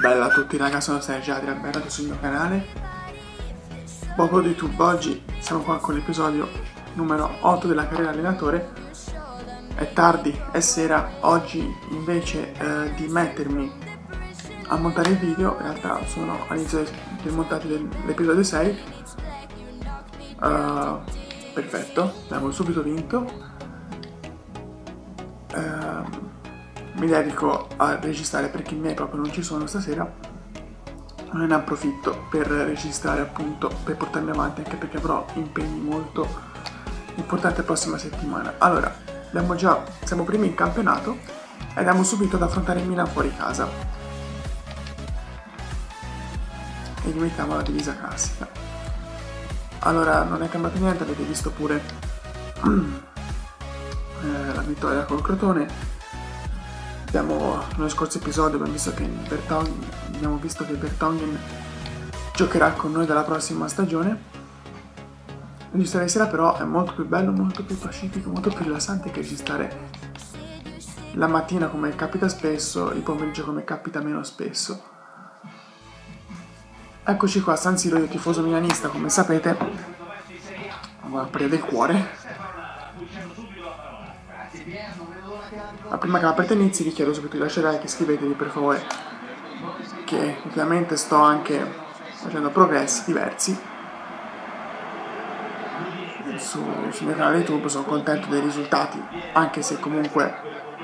Bella a tutti raga, sono Sergio Adria, benvenuti sul mio canale. Popolo di YouTube, oggi siamo qua con l'episodio numero 8 della carriera allenatore. È tardi, è sera, oggi invece di mettermi a montare il video, in realtà sono all'inizio del montaggio dell'episodio 6. Perfetto, abbiamo subito vinto. Mi dedico a registrare perché i miei proprio non ci sono stasera. Non ne approfitto per registrare, appunto, per portarmi avanti, anche perché avrò impegni molto importanti la prossima settimana. Allora, siamo primi in campionato e andiamo subito ad affrontare il Milan fuori casa e gli mettiamo la divisa classica. Allora, non è cambiato niente, avete visto pure la vittoria col Crotone. Nello scorso episodio abbiamo visto che Vertonghen giocherà con noi dalla prossima stagione. Registrare sera però è molto più bello, molto più pacifico, molto più rilassante che registrare la mattina come capita spesso, il pomeriggio come capita meno spesso. Eccoci qua a San Siro, io tifoso milanista come sapete, ho la pria del cuore. Ma prima che la partita inizi vi chiedo subito di lasciare like, iscrivetevi per favore, che ultimamente sto anche facendo progressi diversi sul mio canale YouTube. Sono contento dei risultati, anche se comunque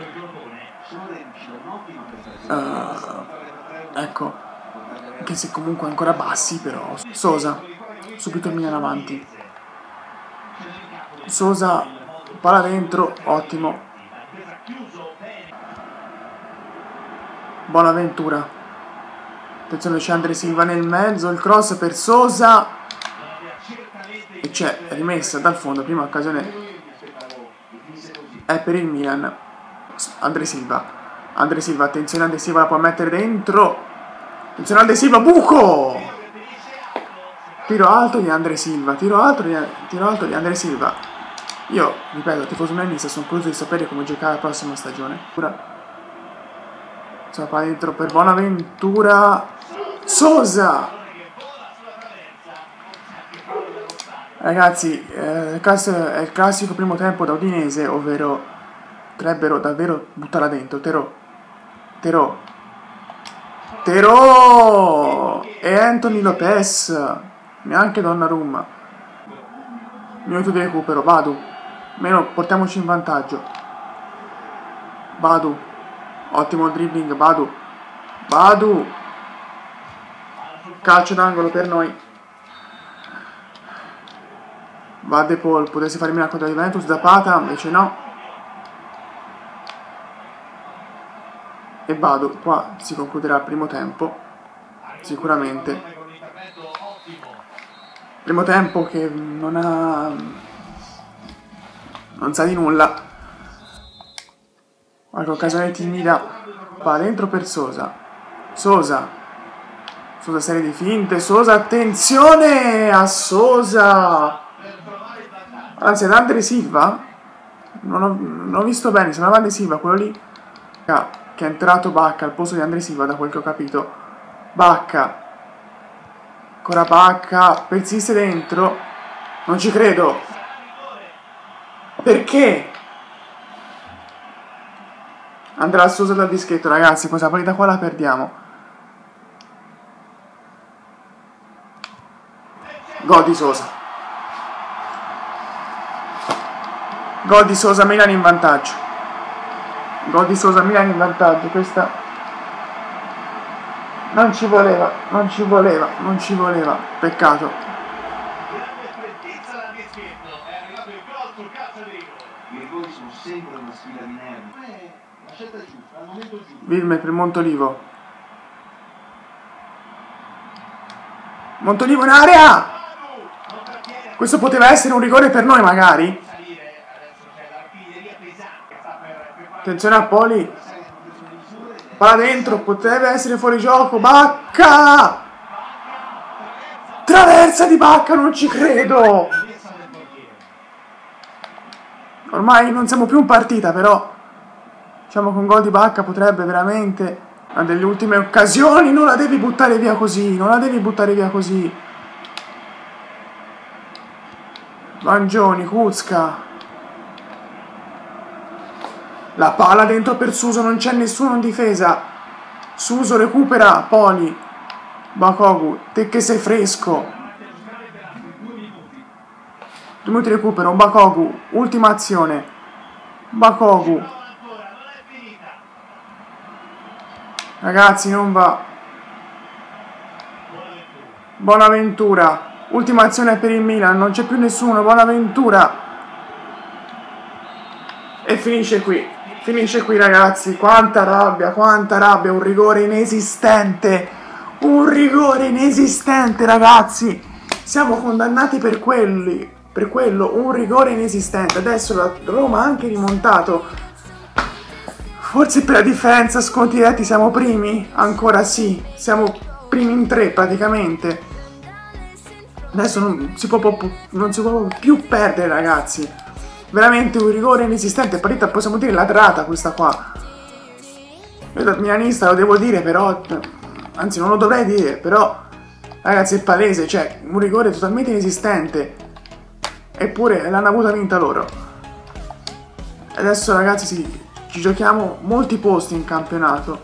ecco, anche se comunque ancora bassi, però. Sosa, subito il Milan avanti. Sosa, palla dentro, ottimo. Bonaventura, attenzione, c'è Andre Silva nel mezzo, il cross per Sosa e c'è rimessa dal fondo, prima occasione è per il Milan. Andre Silva, attenzione, Andre Silva la può mettere dentro, attenzione Andre Silva, buco, tiro alto di Andre Silva, tiro alto di Andre Silva. Io, ripeto, tifoso milanista, sono curioso di sapere come giocare la prossima stagione. Palla dentro per Bonaventura. Sosa! Ragazzi, è il classico primo tempo da Udinese, ovvero potrebbero davvero buttarla dentro. Terò e Anthony Lopez, neanche Donnarumma. Minuto di recupero, Badu, meno, portiamoci in vantaggio. Badu, ottimo dribbling, Badu, calcio d'angolo per noi. Va De Paul, potesse fare miracolo da Juventus, da Pata, invece no. E Badu, qua si concluderà il primo tempo, sicuramente. Primo tempo che non sa di nulla. Qualche occasione timida, va dentro per Sosa, serie di finte, Sosa, attenzione a Sosa, anzi ad Andre Silva, non ho visto bene, sembrava Andre Silva, quello lì, che è entrato Bacca al posto di Andre Silva, da quel che ho capito. Bacca, ancora Bacca, persiste dentro, non ci credo, perché? Andrà Sosa dal dischetto, ragazzi, questa partita qua la perdiamo. Gol di Sosa, Milan in vantaggio. Questa non ci voleva. Peccato. Wilmer per Montolivo in area. Questo poteva essere un rigore per noi, magari. Attenzione a Poli, palla dentro, potrebbe essere fuori gioco. Bacca, traversa di Bacca, non ci credo. Ormai non siamo più in partita, però diciamo con gol di Bacca potrebbe veramente Ha delle ultime occasioni, non la devi buttare via così, non la devi buttare via così. Vangioni, Kuzka. La palla dentro per Suso, non c'è nessuno in difesa. Suso recupera, Poli. Bakogu, te che sei fresco. 2 minuti recupero, Bakogu, ultima azione. Bakogu. Ragazzi, non va. Bonaventura. Ultima azione per il Milan, non c'è più nessuno, Bonaventura. E finisce qui. Finisce qui, ragazzi. Quanta rabbia, un rigore inesistente. Un rigore inesistente, ragazzi. Siamo condannati per quello, un rigore inesistente. Adesso la Roma ha anche rimontato. Forse per la differenza sconti diretti siamo primi? Ancora sì, siamo primi in 3 praticamente. Adesso non si può più perdere, ragazzi. Veramente un rigore inesistente. Partita, possiamo dire, ladrata questa qua. Io da milanista lo devo dire, però... Anzi, non lo dovrei dire, però... Ragazzi, è palese, cioè, un rigore totalmente inesistente. Eppure l'hanno avuta vinta loro. Adesso, ragazzi, sì, ci giochiamo molti posti in campionato.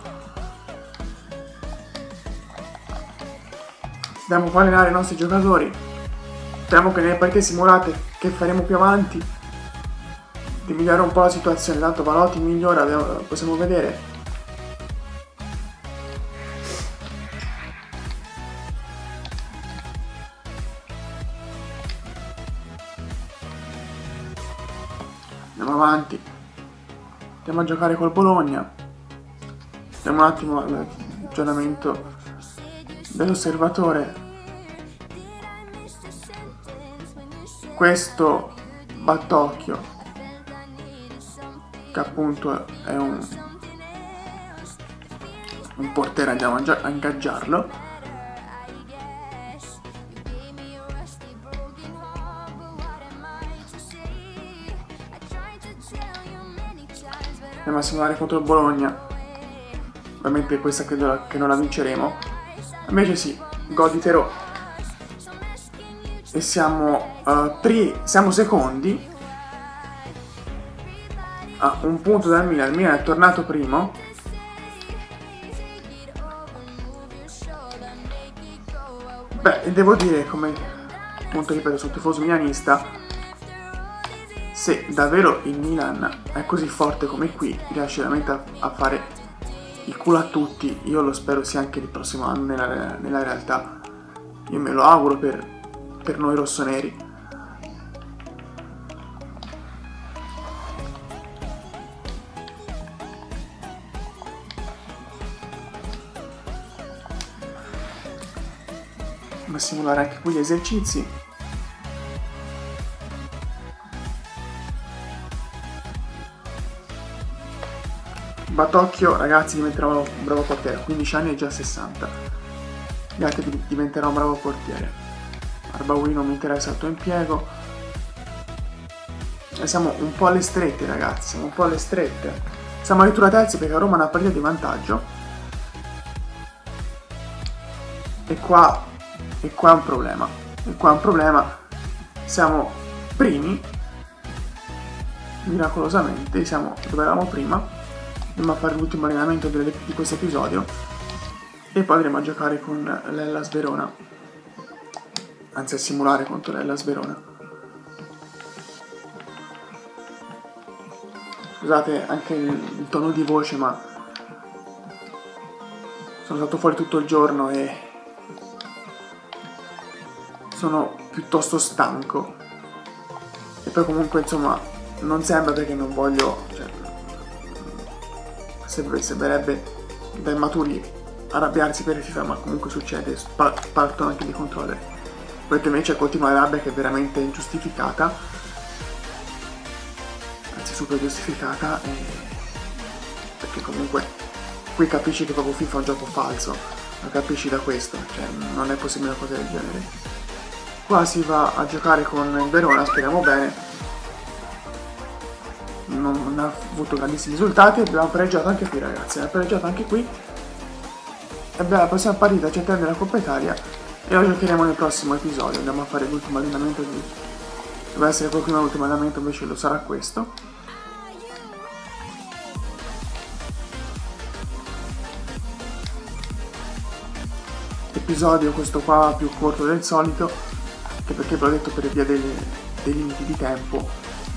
Dobbiamo far allenare i nostri giocatori. Speriamo che nelle partite simulate che faremo più avanti di migliorare un po' la situazione. Tanto Valotti migliora, possiamo vedere. Andiamo avanti. Andiamo a giocare col Bologna. Vediamo un attimo l'aggiornamento dell'osservatore. Questo Battocchio, che appunto è un portiere, andiamo a ingaggiarlo. Andiamo a simulare contro il Bologna. Ovviamente questa credo che non la vinceremo. Invece sì, gol di Terò. E siamo secondi. A un punto dal Milan. Il Milan è tornato primo. Beh, devo dire, come appunto ripeto, sono tifoso milanista, se davvero il Milan è così forte come qui, riesce veramente a fare il culo a tutti, io lo spero sia anche il prossimo anno nella realtà. Io me lo auguro per noi rossoneri. A simulare anche qui gli esercizi. Battocchio, ragazzi, diventerà un bravo portiere. 15 anni e già 60. Gli altri diventerà un bravo portiere. Arbaui non mi interessa il tuo impiego. E siamo un po' alle strette, ragazzi. Siamo un po' alle strette. Siamo addirittura terzi perché a Roma ha una partita di vantaggio. E qua è un problema. Siamo primi. Miracolosamente siamo dove eravamo prima. Andiamo a fare l'ultimo allenamento di questo episodio. E poi andremo a giocare con l'Hellas Verona. Anzi, a simulare contro l'Hellas Verona. Scusate anche il tono di voce, ma sono stato fuori tutto il giorno e sono piuttosto stanco. E poi comunque, insomma, non sembra, perché non voglio, cioè, sembrerebbe da immaturi arrabbiarsi per il FIFA, ma comunque succede, partono anche dei controller. Poi invece continua la rabbia che è veramente ingiustificata, anzi super giustificata, perché comunque qui capisci che proprio FIFA è un gioco falso, lo capisci da questo, cioè non è possibile una cosa del genere. Qua si va a giocare con il Verona, speriamo bene. Non ha avuto grandissimi risultati, abbiamo pareggiato anche qui, ragazzi, abbiamo pareggiato anche qui. E beh, la prossima partita ci attende la Coppa Italia e la giocheremo nel prossimo episodio. Andiamo a fare l'ultimo allenamento. Deve essere quel prima l'ultimo allenamento, invece lo sarà questo. Episodio questo qua più corto del solito, anche perché ve l'ho detto per via dei limiti di tempo.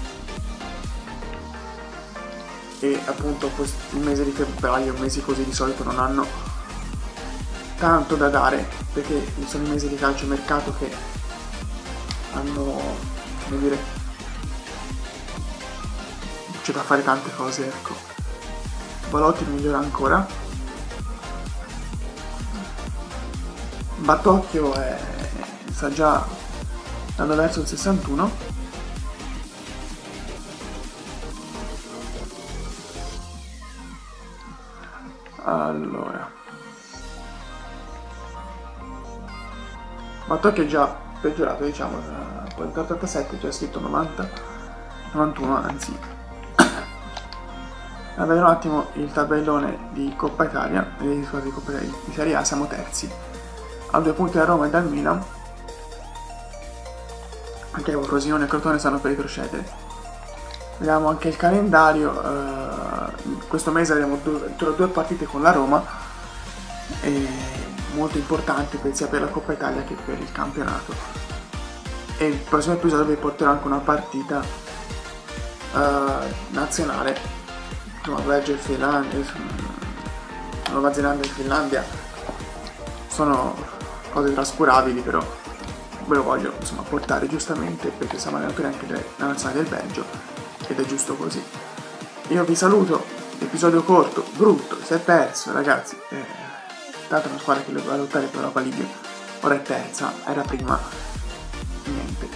E appunto il mese di febbraio, mesi così di solito non hanno tanto da dare, perché sono i mesi di calciomercato che hanno, come dire, c'è da fare tante cose, ecco. Balotti migliora ancora. Battocchio sta già andando verso il 61. Allora, Battocchio è già peggiorato, diciamo, poi il 87 già scritto 90, 91 anzi. A vedere un attimo il tabellone di Coppa Italia, di Coppa Italia di Serie A, siamo terzi, a 2 punti da Roma e dal Milan, anche Frosinone e Crotone stanno per retrocedere. Vediamo anche il calendario. Questo mese abbiamo due partite con la Roma, molto importanti sia per la Coppa Italia che per il campionato, e il prossimo episodio vi porterò anche una partita nazionale. Belgio e Finlandia, Nuova Zelanda e Finlandia sono cose trascurabili, però ve lo voglio insomma portare giustamente, perché siamo allenatori anche la nazionale del Belgio ed è giusto così. Io vi saluto, episodio corto, brutto, si è perso ragazzi, tanto è una squadra che doveva lottare per l'Europa League, ora è terza, era prima, niente.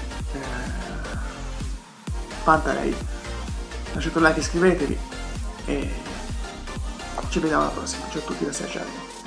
Pantarei, lasciate un like, iscrivetevi e ci vediamo alla prossima. Ciao a tutti da Sergio.